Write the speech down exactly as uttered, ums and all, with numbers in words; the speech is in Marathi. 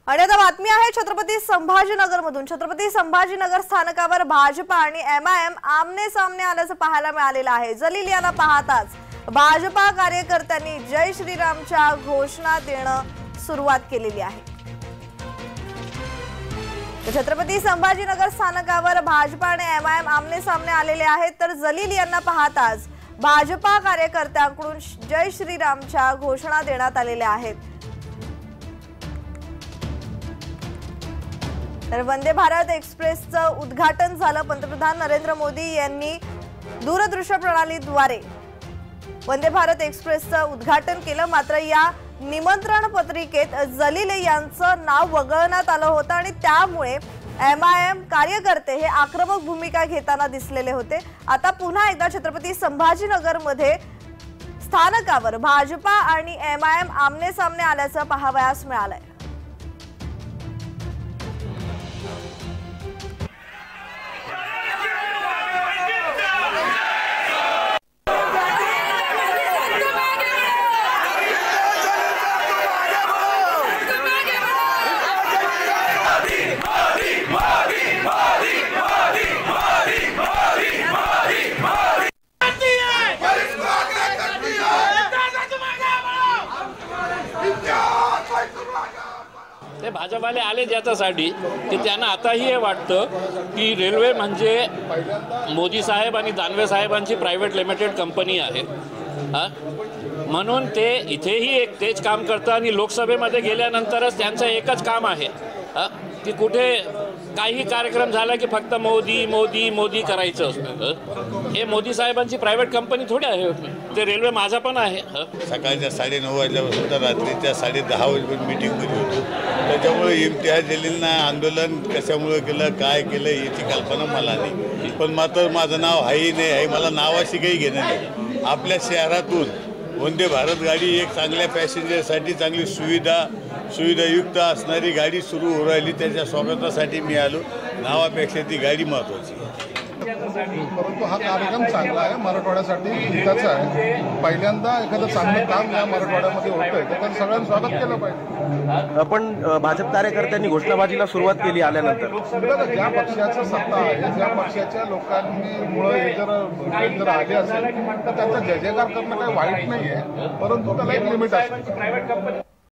आणि आता बातमी आहे छत्रपती संभाजीनगर मधून। छत्रपती संभाजीनगर स्थानकावर भाजपा आणि एम आय एम आमने सामने आल्याचं पाहायला मिळालेलं आहे। जलील यांना पाहताच भाजपा कार्यकर्त्यांनी जय श्रीरामच्या घोषणा देणं सुरुवात केलेली आहे। छत्रपती संभाजीनगर स्थानकावर भाजपा आणि एम आय एम आमने सामने आलेले आहेत, तर जलील यांना पाहताच भाजपा कार्यकर्त्यांकडून जय श्रीरामच्या घोषणा देण्यात आलेल्या आहेत। तर वंदे भारत एक्सप्रेसचं उद्घाटन झालं। पंतप्रधान नरेंद्र मोदी यांनी दूरदृश्य प्रणालीद्वारे वंदे भारत एक्सप्रेसचं उद्घाटन केलं। मात्र या निमंत्रण पत्रिकेत जलील यांचं नाव वगळण्यात आलं होतं आणि त्यामुळे एम आय एम कार्यकर्ते हे आक्रमक भूमिका घेताना दिसलेले होते। आता पुन्हा एकदा छत्रपती संभाजीनगर मध्ये स्थानकावर भाजपा आणि एम आय एम आमने सामने आल्याचं पाहावयास मिळालंय। ते भाजपाले आले ज्याच्यासाठी की त्यांना आताही हे वाटतं की रेल्वे म्हणजे मोदी साहेब आणि दानवे साहेबांची प्रायव्हेट लिमिटेड कंपनी आहे। हां, म्हणून ते इथेही एक तेच काम करतात आणि लोकसभेमध्ये गेल्यानंतरच त्यांचं एकच काम आहे हां की कुठे काही कार्यक्रम झाला की फक्त मोदी मोदी मोदी करायचं असतं। हे मोदी साहेबांची प्रायव्हेट कंपनी थोडी आहे, ते रेल्वे माझा पण आहे। सकाळच्या साडे नऊ वाजल्यापासून तर रात्रीच्या साडे दहा वाजेपर्यंत मीटिंगमध्ये होतो। त्याच्यामुळे इम्तियाज जलीलनं आंदोलन कशामुळे केलं, काय केलं याची कल्पना मला नाही, पण मात्र माझं नाव हाही नाही आहे, मला नावाशी काही घेणं नाही। आपल्या शहरातून वंदे भारत गाडी एक चांगल्या पॅसेंजरसाठी चांगली सुविधा सुविधायुक्त असणारी गाडी सुरू होऊ राहिली, त्याच्या स्वागतासाठी मी आलो। नावापेक्षा ती गाडी महत्त्वाची आहे। परंतु हा कार्यक्रम चांगला आहे, मराठवाड्यासाठी हिताचा आहे। पहिल्यांदा एखादं चांगलं काम या मराठवाड्यामध्ये होतंय तर त्याचं सगळ्यांनी स्वागत केलं पाहिजे। आपण भाजप कार्यकर्त्यांनी घोषणाबाजीला सुरुवात केली आल्यानंतर ज्या पक्षाचं सत्ता आहे, ज्या पक्षाच्या लोकांनी मुळे हे जर जर आले असेल तर त्यांचा जय जयकार करणं काही वाईट नाही आहे, परंतु त्याला एक लिमिट असते।